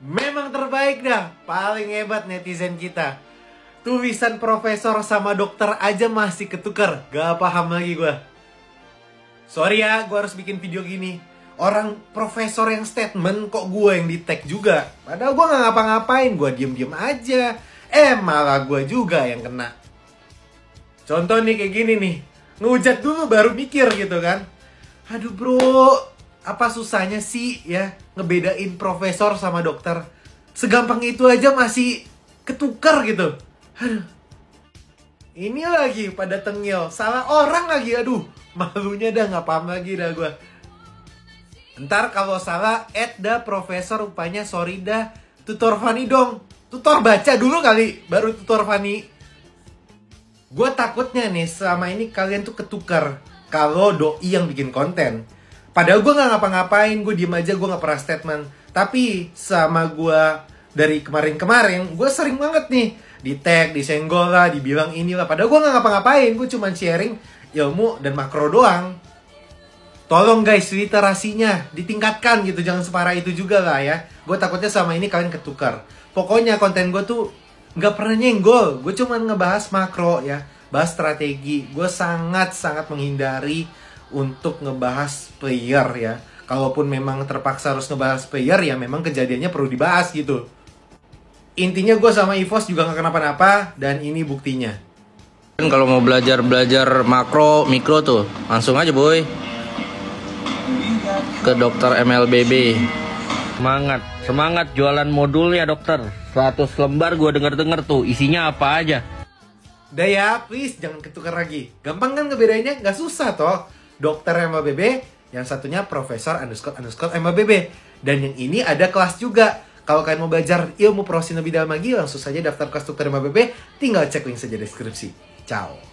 Memang terbaik dah, paling hebat netizen kita. Tulisan profesor sama dokter aja masih ketukar, gak paham lagi gue. Sorry ya, gue harus bikin video gini. Orang profesor yang statement kok gue yang di tag juga. Padahal gue gak ngapa-ngapain, gue diem-diem aja. Malah gue juga yang kena. Contoh nih kayak gini nih, ngehujat dulu baru mikir gitu kan. Aduh bro, apa susahnya sih ya ngebedain profesor sama dokter? Segampang itu aja masih ketukar gitu. Aduh. Ini lagi pada tengil, salah orang lagi, aduh. Malunya dah gak paham lagi dah gue. Ntar kalau salah, dah profesor rupanya sorry dah. Tutor Fanny dong. Tutor baca dulu kali, baru tutor Fanny. Gue takutnya nih, selama ini kalian tuh ketukar kalau doi yang bikin konten. Padahal gue gak ngapa-ngapain, gue diem aja, gue gak pernah statement. Tapi sama gue dari kemarin-kemarin, gue sering banget nih di tag, disenggol lah, dibilang inilah. Padahal gue gak ngapa-ngapain, gue cuma sharing ilmu dan makro doang. Tolong guys, literasinya ditingkatkan gitu, jangan separah itu juga lah ya. Gue takutnya sama ini kalian ketukar. Pokoknya konten gue tuh gak pernah nyenggol, gue cuma ngebahas makro ya, bahas strategi. Gue sangat-sangat menghindari untuk ngebahas player ya. Kalaupun memang terpaksa harus ngebahas player ya memang kejadiannya perlu dibahas gitu. Intinya gue sama EVOS juga gak kenapa-napa dan ini buktinya. Kalau mau belajar makro, mikro tuh langsung aja boy ke dokter MLBB. Semangat jualan modulnya dokter. 100 lembar gue denger tuh isinya apa aja. Udah ya, please jangan ketukar lagi. Gampang kan ngebedainnya, gak susah toh. Dokter MLBB, yang satunya profesor _ MLBB. Dan yang ini ada kelas juga. Kalau kalian mau belajar ilmu prosin lebih dalam lagi, langsung saja daftar kelas dokter MLBB. Tinggal cek link saja deskripsi. Ciao.